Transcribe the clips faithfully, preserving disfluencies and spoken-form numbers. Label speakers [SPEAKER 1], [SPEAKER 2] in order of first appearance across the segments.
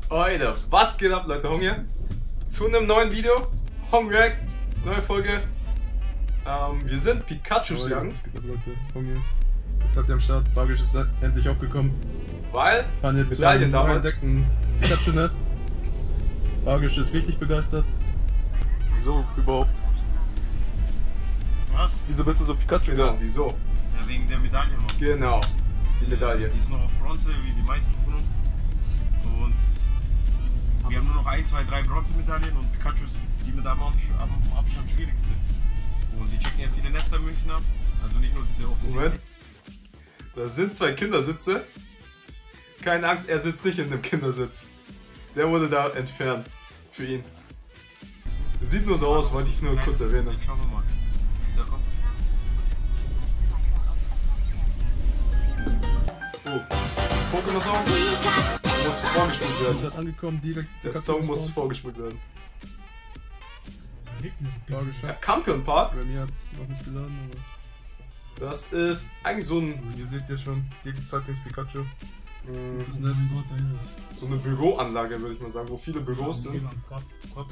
[SPEAKER 1] Leute, was geht ab, Leute? Hong hier zu einem neuen Video. Hong Reacts, neue Folge. Ähm, wir sind Pikachus jagen.
[SPEAKER 2] Was geht ab, Leute? Hong hier. Tati am Start, Bagisch ist endlich aufgekommen.
[SPEAKER 1] Weil
[SPEAKER 2] Fahren jetzt
[SPEAKER 1] Medaillen
[SPEAKER 2] zu einem
[SPEAKER 1] damals.
[SPEAKER 2] entdeckten Pikachu-Nest. Bagisch ist richtig begeistert. Wieso überhaupt?
[SPEAKER 3] Was?
[SPEAKER 2] Wieso bist du so Pikachu?
[SPEAKER 1] Genau, wieso?
[SPEAKER 3] Ja, wegen der Medaille, Mann.
[SPEAKER 1] Genau, die Medaille.
[SPEAKER 3] Die ist noch auf Bronze, wie die meisten von uns. Und wir haben nur noch ein, zwei, drei Bronzemedaillen und Pikachu ist die mit am Abstand am Abstand schwierigste. Und die checken ja viele Nester in München ab. Also nicht nur diese Offensive.
[SPEAKER 1] Moment. Da sind zwei Kindersitze. Keine Angst, er sitzt nicht in einem Kindersitz. Der wurde da entfernt. Für ihn. Sieht nur so aus, wollte ich nur
[SPEAKER 3] Nein,
[SPEAKER 1] kurz erwähnen.
[SPEAKER 3] Schauen wir mal. Da kommt.
[SPEAKER 1] Oh. Pokémon-Song muss vorgespielt werden.
[SPEAKER 2] Hat angekommen, direkt.
[SPEAKER 1] Der
[SPEAKER 2] Pikachu
[SPEAKER 1] Song muss
[SPEAKER 2] gespawnt.
[SPEAKER 1] vorgespielt werden.
[SPEAKER 2] Bagisch
[SPEAKER 1] Ja,
[SPEAKER 2] hat.
[SPEAKER 1] Campion Park,
[SPEAKER 2] Bei mir hat es noch nicht geladen, aber.
[SPEAKER 1] das ist eigentlich so ein
[SPEAKER 2] Hier seht ihr schon, die Sightings Pikachu.
[SPEAKER 1] mh,
[SPEAKER 2] Das Nest.
[SPEAKER 1] so eine Büroanlage, würde ich mal sagen, wo viele Büros sind.
[SPEAKER 2] Oh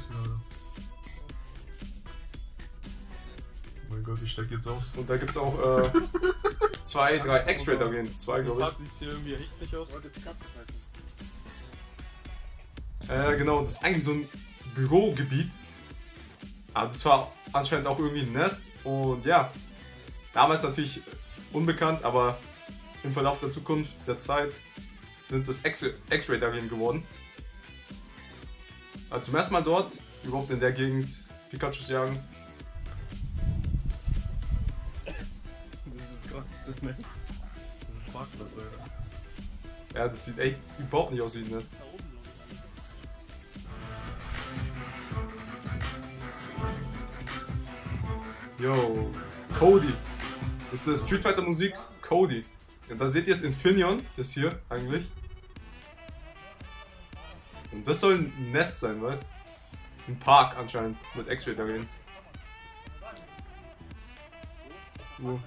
[SPEAKER 2] mein Gott, ich steig jetzt aus.
[SPEAKER 1] Und da gibt es auch äh, zwei, drei X-Ray-Arenen. Zwei, glaube
[SPEAKER 2] Sieht hier irgendwie echt nicht aus.
[SPEAKER 1] ich. Äh, genau, das ist eigentlich so ein Bürogebiet. Aber das war anscheinend auch irgendwie ein Nest. Und ja, damals natürlich unbekannt, aber im Verlauf der Zukunft, der Zeit, sind das X-Ray-Arenen geworden. Also zum ersten Mal dort, überhaupt in der Gegend, Pikachus jagen.
[SPEAKER 2] Das ist krass, das Nest. Das ist ein Parkplatz, Alter.
[SPEAKER 1] Ja, das sieht echt überhaupt nicht aus wie ein Nest. Yo, Cody. Das ist Street Fighter Musik, Cody. Und da seht ihr es, Infineon ist hier eigentlich. Und das soll ein Nest sein, weißt du? Ein Park anscheinend mit X-Ray darin.
[SPEAKER 2] Wo?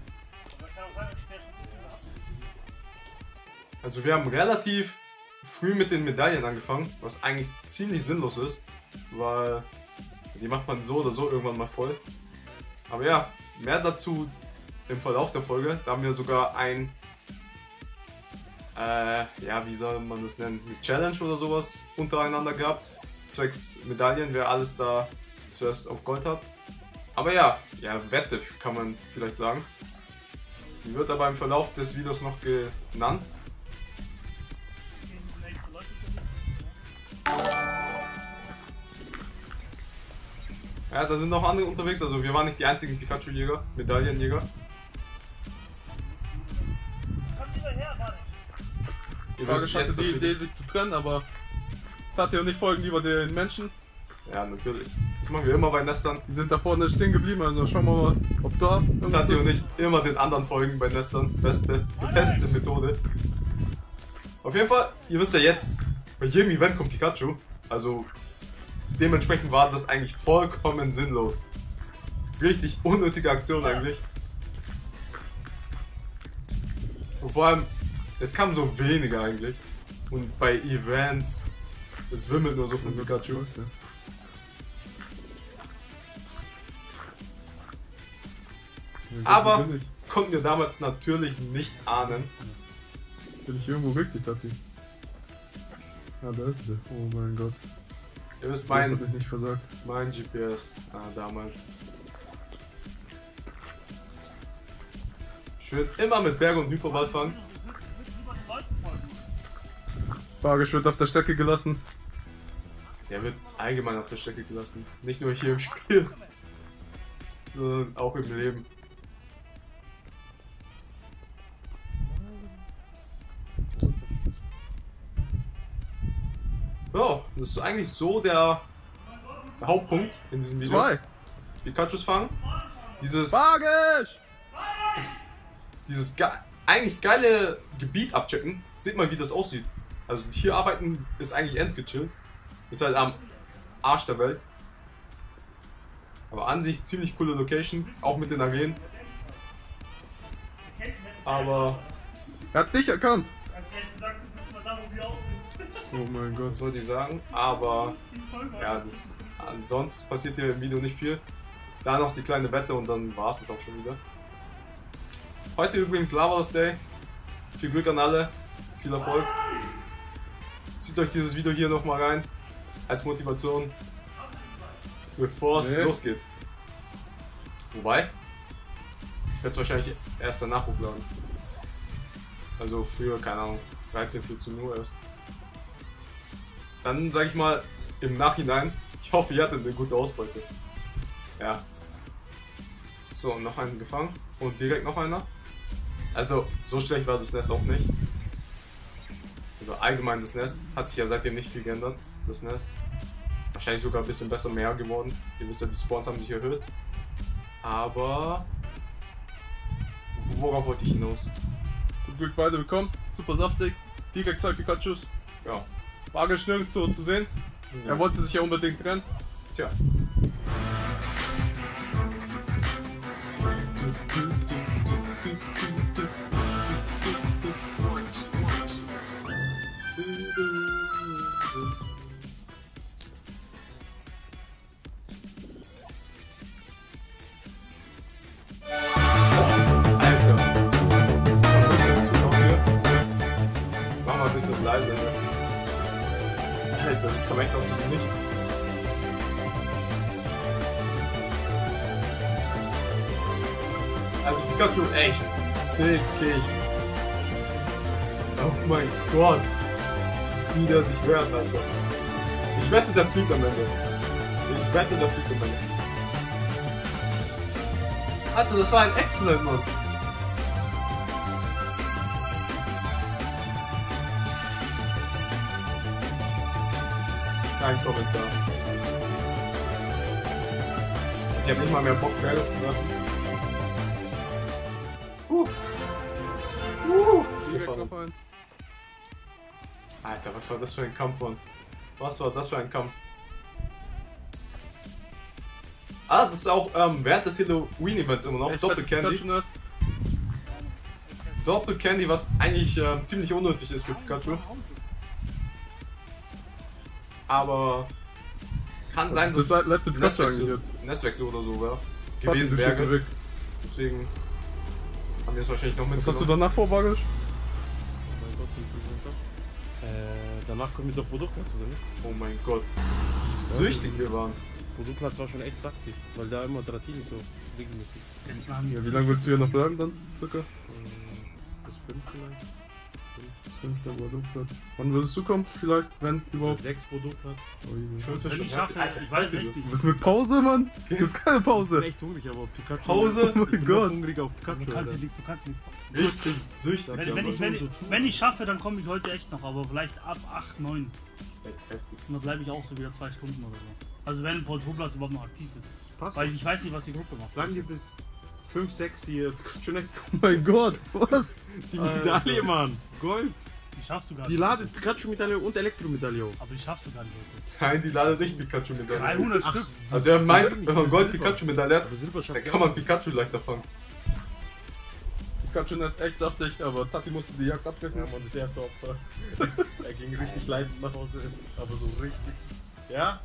[SPEAKER 1] Also wir haben relativ früh mit den Medaillen angefangen, was eigentlich ziemlich sinnlos ist, weil die macht man so oder so irgendwann mal voll. Aber ja, mehr dazu im Verlauf der Folge. Da haben wir sogar ein, äh, ja, wie soll man das nennen, eine Challenge oder sowas untereinander gehabt. Zwecks Medaillen, wer alles da zuerst auf Gold hat. Aber ja, ja, Wette kann man vielleicht sagen. Die wird aber im Verlauf des Videos noch genannt. Ja, da sind noch andere unterwegs, also wir waren nicht die einzigen Pikachu-Jäger, Medaillenjäger. Ihr wisst
[SPEAKER 2] Bagisch hatte
[SPEAKER 1] jetzt
[SPEAKER 2] die
[SPEAKER 1] natürlich-
[SPEAKER 2] Idee, sich zu trennen, aber Tati und ich folgen lieber den Menschen.
[SPEAKER 1] Ja, natürlich. Das machen wir immer bei Nestern.
[SPEAKER 2] Die sind da vorne stehen geblieben, also schauen wir mal, ob da irgendwas
[SPEAKER 1] Tati und
[SPEAKER 2] ist.
[SPEAKER 1] ich immer den anderen folgen bei Nestern. Beste, beste Methode. Auf jeden Fall, ihr wisst ja jetzt, bei jedem Event kommt Pikachu. Also dementsprechend war das eigentlich vollkommen sinnlos. Richtig unnötige Aktion eigentlich. Und vor allem, es kam so wenige eigentlich. Und bei Events, es wimmelt nur so von Pikachu. Aber
[SPEAKER 2] Bin ich,
[SPEAKER 1] konnten wir damals natürlich nicht ahnen.
[SPEAKER 2] bin ich irgendwo richtig, Tati? Ja, da ist sie. Oh mein Gott.
[SPEAKER 1] Ihr wisst,
[SPEAKER 2] Das
[SPEAKER 1] mein,
[SPEAKER 2] hab ich nicht versagt.
[SPEAKER 1] mein G P S ah, damals. Schön immer mit Berg- und Hyperball fahren.
[SPEAKER 2] Bagisch wird auf der Strecke gelassen.
[SPEAKER 1] Der wird allgemein auf der Strecke gelassen. Nicht nur hier im Spiel, sondern auch im Leben. Ja, das ist eigentlich so der, der Hauptpunkt in diesem Video.
[SPEAKER 2] Zwei!
[SPEAKER 1] Pikachus fangen. Dieses,
[SPEAKER 2] Bagisch!
[SPEAKER 1] dieses ge eigentlich geile Gebiet abchecken. Seht mal, wie das aussieht. Also hier arbeiten ist eigentlich ends gechillt. Ist halt am Arsch der Welt. Aber an sich ziemlich coole Location, auch mit den Arenen. Aber
[SPEAKER 2] Er hat dich erkannt.
[SPEAKER 4] Er hat gleich gesagt, du bist immer da, wo wir auch sind.
[SPEAKER 2] Oh mein Gott.
[SPEAKER 1] Das wollte ich sagen. Aber ja, das, sonst passiert hier im Video nicht viel. Da noch die kleine Wette und dann war es das auch schon wieder. Heute übrigens Lavados Day. Viel Glück an alle. Viel Erfolg. Zieht euch dieses Video hier nochmal rein. Als Motivation. Bevor es
[SPEAKER 2] nee.
[SPEAKER 1] losgeht. Wobei, ich werde es wahrscheinlich erst danach hochladen. Also für, keine Ahnung, dreizehn, vierzehn Uhr erst. Dann sage ich mal im Nachhinein, ich hoffe, ihr hattet eine gute Ausbeute. Ja. So, noch einen gefangen. Und direkt noch einer. Also, so schlecht war das Nest auch nicht. Oder allgemein das Nest. Hat sich ja seitdem nicht viel geändert, das Nest. Wahrscheinlich sogar ein bisschen besser mehr geworden. Ihr wisst ja, die Spawns haben sich erhöht. Aber worauf wollte ich hinaus?
[SPEAKER 2] Zum Glück beide bekommen. Super saftig. Direkt zwei Pikachus.
[SPEAKER 1] Ja.
[SPEAKER 2] War nirgends so zu sehen.
[SPEAKER 1] Ja.
[SPEAKER 2] Er wollte sich ja unbedingt trennen.
[SPEAKER 1] Tja. Leise. Alter, das kam echt aus dem Nichts. Also Pikachu echt zickig. Oh mein Gott. Wie der sich wehrt, Alter. Ich wette, der fliegt am Ende. Ich wette, der fliegt am Ende. Alter, das war ein Excellent, Mann. Kein Kommentar. Ich hab nicht mal mehr Bock, Berge zu machen. Uh. Uh. Alter, was war das für ein Kampf, Mann? Was war das für ein Kampf? Ah, das ist auch ähm, während des Halloween-Events immer noch. Doppel-Candy. Doppel-Candy, was eigentlich äh, ziemlich unnötig ist für Pikachu. Aber kann sein,
[SPEAKER 2] das
[SPEAKER 1] dass
[SPEAKER 2] ist das letzte Pikachu eigentlich jetzt.
[SPEAKER 1] Nestwechsel oder so wäre gewesen wäre. Deswegen haben wir es wahrscheinlich noch mitgenommen.
[SPEAKER 2] Was hast du danach vor, Bagisch?
[SPEAKER 3] Äh, danach kommt mit der Produktplatz, oder nicht?
[SPEAKER 1] Oh mein Gott, wie süchtig wir waren.
[SPEAKER 3] Produktplatz war schon echt saftig, weil da immer Dratini so regelmäßig.
[SPEAKER 2] Ja, wie lange willst du hier noch bleiben dann, circa?
[SPEAKER 3] Bis fünf vielleicht.
[SPEAKER 2] Fünfter Produktplatz. Wann würdest du kommen? Vielleicht, wenn überhaupt?
[SPEAKER 3] Sechs Produktplatz.
[SPEAKER 1] Fünfter
[SPEAKER 4] Wenn ich schaffe, ich weiß echt nicht.
[SPEAKER 2] Du bist mit Pause, Mann? Gibt's keine
[SPEAKER 3] Ich
[SPEAKER 2] Pause?
[SPEAKER 3] bin echt hungrig, aber Pikachu.
[SPEAKER 1] Pause?
[SPEAKER 2] Oh mein Gott.
[SPEAKER 3] Hungrig auf
[SPEAKER 4] Du
[SPEAKER 3] Pikachu.
[SPEAKER 4] kannst
[SPEAKER 3] Alter.
[SPEAKER 4] nicht, du kannst nicht.
[SPEAKER 1] Richtig süchtig.
[SPEAKER 4] Wenn, wenn, ich, wenn, ich, wenn ich schaffe, dann komme ich heute echt noch, aber vielleicht ab acht, neun.
[SPEAKER 1] Heftig.
[SPEAKER 4] Und dann bleibe ich auch so wieder zwei Stunden oder so. Also wenn Paul Trublatz überhaupt noch aktiv ist.
[SPEAKER 3] Passt.
[SPEAKER 4] Weil ich weiß nicht, was die Gruppe macht.
[SPEAKER 3] Bleiben wir bis fünf, sechs hier. Schon extra.
[SPEAKER 2] Oh mein Gott, was?
[SPEAKER 3] Die Medaille, Mann. Gold.
[SPEAKER 4] Die schaffst du gar
[SPEAKER 3] Die
[SPEAKER 4] nicht.
[SPEAKER 3] ladet Pikachu-Medaille und Elektro-Medaille auf.
[SPEAKER 4] Aber die schaffst du gar nicht heute.
[SPEAKER 1] Nein, die ladet nicht Pikachu mit der.
[SPEAKER 4] dreihundert
[SPEAKER 3] Ach,
[SPEAKER 4] Stück.
[SPEAKER 1] Also er meint, wenn man Gold Pikachu Medaille hat,
[SPEAKER 3] Aber Silber schafft
[SPEAKER 1] dann kann man Pikachu leichter fangen.
[SPEAKER 2] Pikachu ist echt saftig, aber Tati musste die Jagd abbrechen.
[SPEAKER 3] Ja, Mann, das erste Opfer. Er ging richtig leidend nach Hause, aber so richtig. Ja?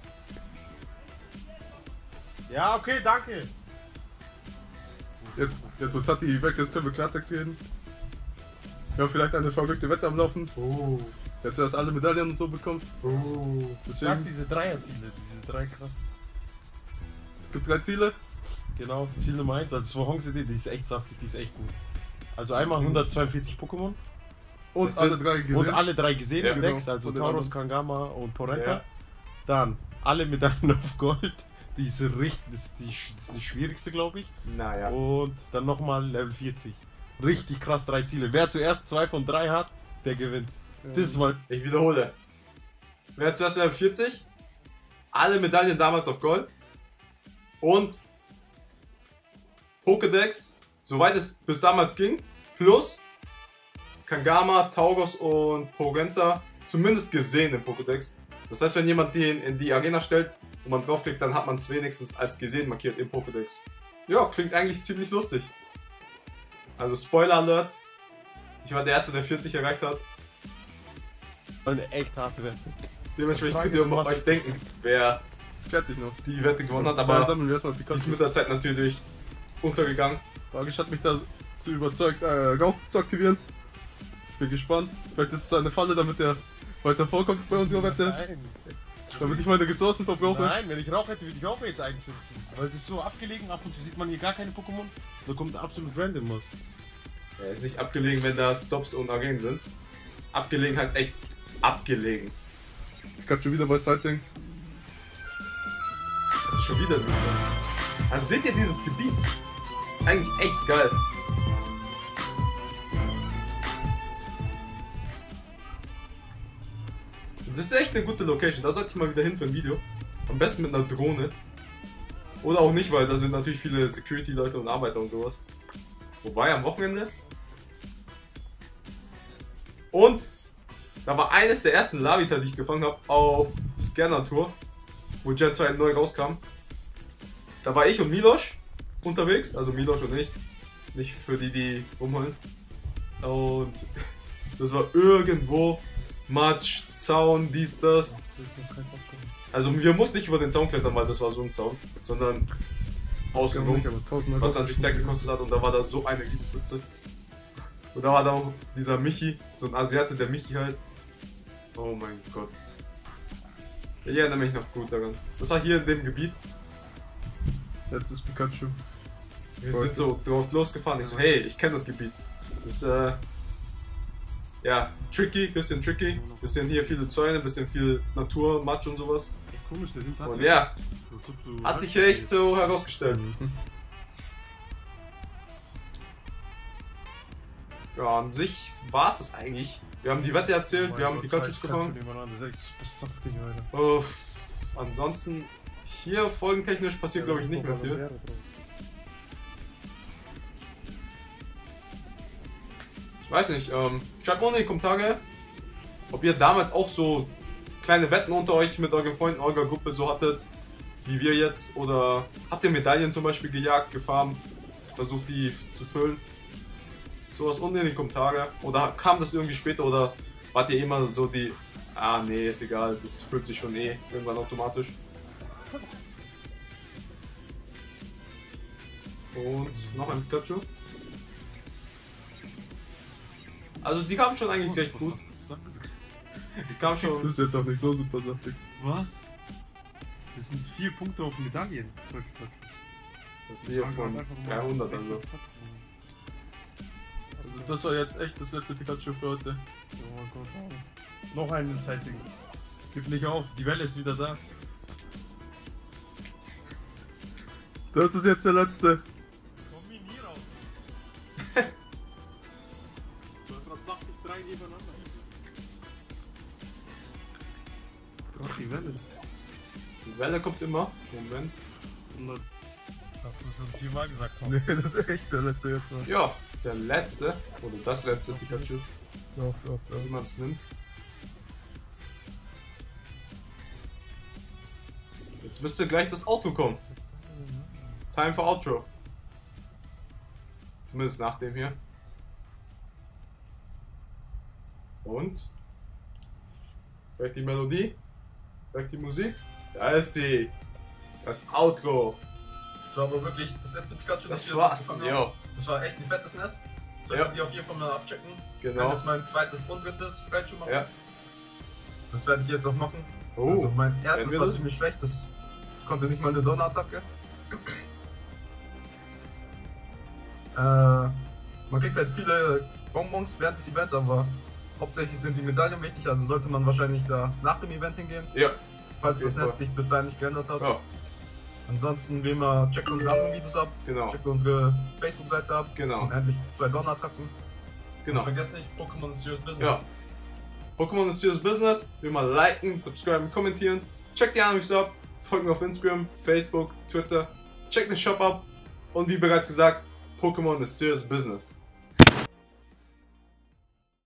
[SPEAKER 3] Ja, okay, danke.
[SPEAKER 2] Jetzt, jetzt wo Tati weg ist, können wir Klartext reden. Wir haben vielleicht eine verrückte Wette am Laufen.
[SPEAKER 1] Oh.
[SPEAKER 2] Jetzt erst alle Medaillen und so bekommen.
[SPEAKER 1] Oh.
[SPEAKER 3] Ich mag
[SPEAKER 2] Deswegen,
[SPEAKER 3] diese Dreierziele, diese drei krass.
[SPEAKER 2] es gibt drei Ziele.
[SPEAKER 3] Genau, Ziel Nummer eins, also Swahong C D, die ist echt saftig, die ist echt gut. Also einmal hundertzweiundvierzig Pokémon
[SPEAKER 2] Und
[SPEAKER 1] Das
[SPEAKER 2] alle
[SPEAKER 1] sind-
[SPEAKER 2] drei gesehen.
[SPEAKER 3] und alle drei gesehen
[SPEAKER 1] Ja,
[SPEAKER 3] im
[SPEAKER 2] genau.
[SPEAKER 3] Decks, also
[SPEAKER 2] Von den
[SPEAKER 3] Tauros,
[SPEAKER 2] anderen.
[SPEAKER 3] Kangama und Porenta.
[SPEAKER 1] Ja.
[SPEAKER 3] Dann alle Medaillen auf Gold, die ist richtig, das ist die, das ist die schwierigste, glaube ich.
[SPEAKER 1] Naja.
[SPEAKER 3] Und dann nochmal Level vierzig. Richtig krass, drei Ziele. Wer zuerst zwei von drei hat, der gewinnt. Das ist mal.
[SPEAKER 1] Ich wiederhole. Wer zuerst Level vierzig? Alle Medaillen damals auf Gold. Und Pokédex, soweit es bis damals ging, plus Kangama, Taugos und Porenta zumindest gesehen im Pokédex. Das heißt, wenn jemand den in die Arena stellt und man draufklickt, dann hat man es wenigstens als gesehen markiert im Pokédex. Ja, klingt eigentlich ziemlich lustig. Also Spoiler Alert, ich war der Erste, der vierzig erreicht hat.
[SPEAKER 3] Eine echt harte Wette.
[SPEAKER 1] Dementsprechend
[SPEAKER 2] Frage
[SPEAKER 1] könnt ihr
[SPEAKER 2] ist,
[SPEAKER 1] mal
[SPEAKER 2] was-
[SPEAKER 1] euch denken, wer
[SPEAKER 2] Das klärt sich noch.
[SPEAKER 1] die Wette gewonnen hat,
[SPEAKER 2] Dann
[SPEAKER 1] aber
[SPEAKER 2] sammeln wir erstmal
[SPEAKER 1] die ist
[SPEAKER 2] Pikachu.
[SPEAKER 1] mit der Zeit natürlich untergegangen.
[SPEAKER 2] Bagisch hat mich dazu überzeugt, äh, Rauch zu aktivieren. Ich bin gespannt. Vielleicht ist es eine Falle, damit er weiter vorkommt bei unserer Wette.
[SPEAKER 3] Nein.
[SPEAKER 2] Damit ich meine Ressourcen verbrauche.
[SPEAKER 3] Nein, wenn ich Rauch hätte, würde ich auch jetzt einzünden. Weil das ist so abgelegen, ab und zu sieht man hier gar keine Pokémon. Da kommt absolut random was.
[SPEAKER 1] Er ist nicht abgelegen, wenn da Stops und Arenen sind. Abgelegen heißt echt abgelegen.
[SPEAKER 2] Pikachu wieder bei Sightings.
[SPEAKER 1] Also schon wieder siehst du. Also seht ihr dieses Gebiet? Das ist eigentlich echt geil. Das ist echt eine gute Location. Da sollte ich mal wieder hin für ein Video. Am besten mit einer Drohne. Oder auch nicht, weil da sind natürlich viele Security-Leute und Arbeiter und sowas. Wobei am Wochenende. Und da war eines der ersten Lavita, die ich gefangen habe, auf Scanner-Tour, wo Gen zwei neu rauskam. Da war ich und Milosch unterwegs, also Milosch und ich. Nicht für die, die rumholen. Und das war irgendwo Matsch, Zaun, dies, das. Also wir mussten nicht über den Zaun klettern, weil das war so ein Zaun, sondern außenrum, was natürlich Zeit gekostet hat. Und da war da so eine Riesenpfütze. Und da war da auch dieser Michi, so ein Asiate, der Michi heißt. Oh mein Gott. Ich erinnere mich noch gut daran. Das war hier in dem Gebiet.
[SPEAKER 2] Jetzt ist Pikachu.
[SPEAKER 1] Wir sind so drauf losgefahren. Ich so, hey, ich kenne das Gebiet. Das ist, äh, ja, tricky, bisschen tricky. Bisschen hier viele Zäune, bisschen viel Natur, Matsch und sowas.
[SPEAKER 3] Komisch, der sind
[SPEAKER 1] Und ja, hat sich echt so herausgestellt. Ja, an sich war es es eigentlich. Wir haben die Wette erzählt, wir haben Pikachus gefangen.
[SPEAKER 3] Das ist echt super saftig, Alter.
[SPEAKER 1] Uff, ansonsten, hier folgentechnisch passiert glaube ich nicht mehr viel. Ich weiß nicht, ähm, schreibt mal in die Kommentare, ob ihr damals auch so kleine Wetten unter euch mit euren Freunden eurer Gruppe so hattet, wie wir jetzt. Oder habt ihr Medaillen zum Beispiel gejagt, gefarmt, versucht die zu füllen. Sowas unten in die Kommentare. Oder kam das irgendwie später oder wart ihr immer so die, ah nee, ist egal, das füllt sich schon eh irgendwann automatisch. Und noch ein Pikachu. Also die kamen schon eigentlich recht gut. Die kamen
[SPEAKER 2] Das
[SPEAKER 1] schon.
[SPEAKER 2] ist jetzt auch nicht so super saftig.
[SPEAKER 3] Was? Das sind vier Punkte auf Medaillen. Zwei Pikachu.
[SPEAKER 1] vier von dreihundert also.
[SPEAKER 2] Also das war jetzt echt das letzte Pikachu für heute.
[SPEAKER 3] Oh mein Gott. Noch einen Sighting. Gib nicht auf, die Welle ist wieder da.
[SPEAKER 2] Das ist jetzt der letzte.
[SPEAKER 3] Komm mir nie raus. So einfach saftig drei nebeneinander. Das ist gerade die Welle.
[SPEAKER 1] Die Welle kommt immer. Moment.
[SPEAKER 3] Das hast du schon viermal gesagt.
[SPEAKER 2] Nee, das ist echt der letzte jetzt mal.
[SPEAKER 1] Ja, der letzte. Oder das letzte Pikachu,
[SPEAKER 2] Lauf, lauf, lauf.
[SPEAKER 1] wie man es nimmt. Jetzt müsste gleich das Auto kommen. Time for Outro. Zumindest nach dem hier. Und? Vielleicht die Melodie? Vielleicht die Musik? Da ist sie. Das Outro.
[SPEAKER 5] Das war aber wirklich das letzte Pikachu,
[SPEAKER 1] Das
[SPEAKER 5] wir
[SPEAKER 1] war's.
[SPEAKER 5] gefangen haben.
[SPEAKER 1] Jo.
[SPEAKER 5] Das war echt ein fettes Nest. Sollten
[SPEAKER 1] Ja.
[SPEAKER 5] die auf jeden Fall mal abchecken. Ich kann
[SPEAKER 1] Genau.
[SPEAKER 5] jetzt mein zweites und drittes Pikachu machen.
[SPEAKER 1] Ja.
[SPEAKER 5] Das werde ich jetzt auch machen.
[SPEAKER 1] Oh.
[SPEAKER 5] Also mein
[SPEAKER 1] werden
[SPEAKER 5] erstes
[SPEAKER 1] wir
[SPEAKER 5] war
[SPEAKER 1] das?
[SPEAKER 5] ziemlich schlecht. Das konnte nicht mal eine Donnerattacke. äh, man kriegt halt viele Bonbons während des Events, aber hauptsächlich sind die Medaillen wichtig. Also sollte man wahrscheinlich da nach dem Event hingehen,
[SPEAKER 1] Ja.
[SPEAKER 5] falls
[SPEAKER 1] Auf
[SPEAKER 5] das
[SPEAKER 1] jeden
[SPEAKER 5] Nest
[SPEAKER 1] Fall.
[SPEAKER 5] sich bis dahin nicht geändert hat.
[SPEAKER 1] Ja.
[SPEAKER 5] Ansonsten, wie immer, checkt unsere anderen Videos ab.
[SPEAKER 1] Genau.
[SPEAKER 5] Checkt unsere Facebook-Seite ab.
[SPEAKER 1] Genau.
[SPEAKER 5] Und endlich zwei Donnerattacken.
[SPEAKER 1] Genau.
[SPEAKER 5] Und vergesst nicht, Pokémon ist Serious Business.
[SPEAKER 1] Ja. Pokémon ist Serious Business. Wie immer liken, subscriben, kommentieren. Checkt die anderen ab. Folgt mir auf Instagram, Facebook, Twitter. Checkt den Shop ab. Und wie bereits gesagt, Pokémon ist Serious Business.